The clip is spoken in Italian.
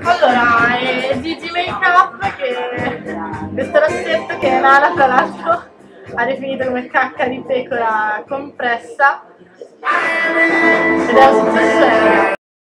Allora, è Gigi Makeup, questo rossetto che Nala tra l'altro ha definito come cacca di pecora compressa ed è un successo.